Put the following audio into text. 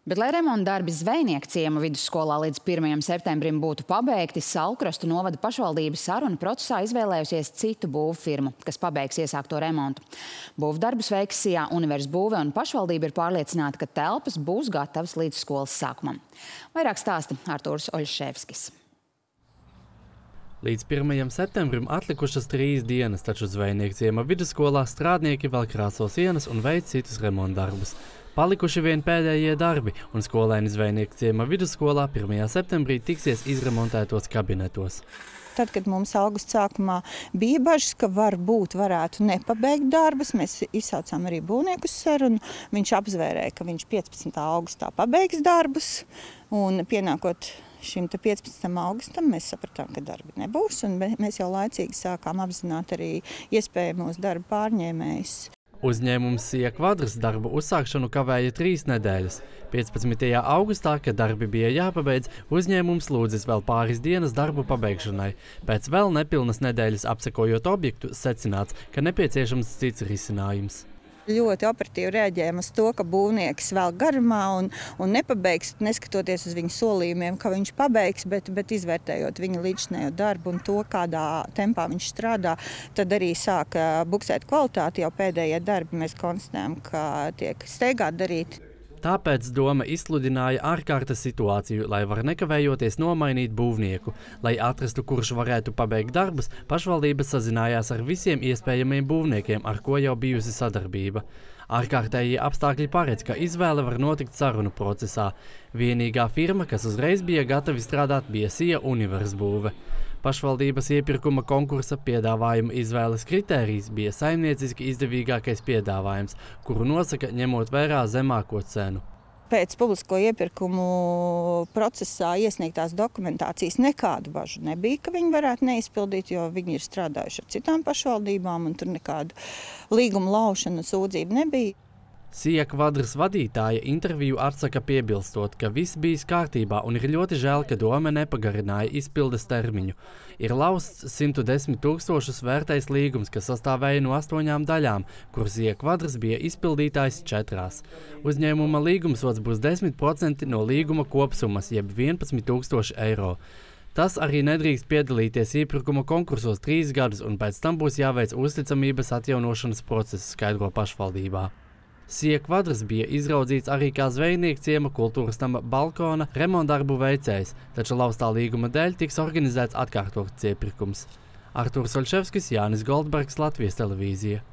Bet, lai remonta darbi Zvejnieku ciema vidusskolā līdz 1. septembrim būtu pabeigti, Saulkrastu novada pašvaldība sarunu procesā izvēlējusies citu būvu firmu, kas pabeigs iesākto remontu. Būvdarbus veiks SIA Univers būve, un pašvaldība ir pārliecināta, ka telpas būs gatavas līdz skolas sākumam. Vairāk stāsta Artūrs Oļševskis. Līdz 1. septembrim atlikušas 3 dienas, taču Zvejnieku ciema vidusskolā strādnieki vēl krāso sienas un veic citus remontdarbus. Palikuši vien pēdējie darbi, un skolēni Zvejnieku ciema vidusskolā 1. septembrī tiksies izremontētos kabinetos. Tad, kad mums augusta sākumā bija bažas, ka varētu nepabeigt darbus, mēs izsaucām arī būvnieku uz sarunu. Viņš apzvērēja, ka viņš 15. augustā pabeigs darbus, un pienākot šim 15. augustam, mēs sapratām, ka darbi nebūs, un mēs jau laicīgi sākām apzināt arī iespējamos darbu pārņēmējus. Uzņēmums SIA Kvadras darbu uzsākšanu kavēja 3 nedēļas. 15. augustā, kad darbi bija jāpabeidz, uzņēmums lūdzis vēl pāris dienas darbu pabeigšanai. Pēc vēl nepilnas nedēļas apsekojot objektu, secināts, ka nepieciešams cits risinājums. Ļoti operatīvi reaģējam uz to, ka būvnieks vēl garumā un nepabeigs, neskatoties uz viņu solījumiem, ka viņš pabeigs, bet izvērtējot viņa līdzinējo darbu un to, kādā tempā viņš strādā, tad arī sāk buksēt kvalitāti. Jau pēdējie darbi mēs konstatējam, ka tiek steigāti darīti. Tāpēc doma izsludināja ārkārtas situāciju, lai var nekavējoties nomainīt būvnieku. Lai atrastu, kurš varētu pabeigt darbus, pašvaldība sazinājās ar visiem iespējamiem būvniekiem, ar ko jau bijusi sadarbība. Ārkārtējie apstākļi paredz, ka izvēle var notikt sarunu procesā. Vienīgā firma, kas uzreiz bija gatavi strādāt, bija SIA Univers būve. Pašvaldības iepirkuma konkursa piedāvājuma izvēles kritērijs bija saimnieciski izdevīgākais piedāvājums, kuru nosaka ņemot vērā zemāko cenu. Pēc publisko iepirkumu procesā iesniegtās dokumentācijas nekādu bažu nebija, ka viņi varētu neizpildīt, jo viņi ir strādājuši ar citām pašvaldībām un tur nekādu līguma laušanu sūdzību nebija. SIA Kvadras vadītāja interviju atsaka piebilstot, ka viss bijis kārtībā un ir ļoti žēl, ka doma nepagarināja izpildes termiņu. Ir lausts 110 000 vērtais līgums, kas sastāvēja no 8 daļām, kur SIA Kvadras bija izpildītājs 4. Uzņēmuma līgumsods būs 10% no līguma kopsummas, jeb 11 000 eiro. Tas arī nedrīkst piedalīties iepirkuma konkursos 3 gadus, un pēc tam būs jāveic uzticamības atjaunošanas process, skaidro pašvaldībā. SIA Kvadras bija izraudzīts arī kā Zvejnieku ciema kultūras nama balkona remontdarbu veicējs, taču laustā līguma dēļ tiks organizēts atkārtots iepirkums. Artūrs Oļševskis, Jānis Goldbergs, Latvijas televīzija.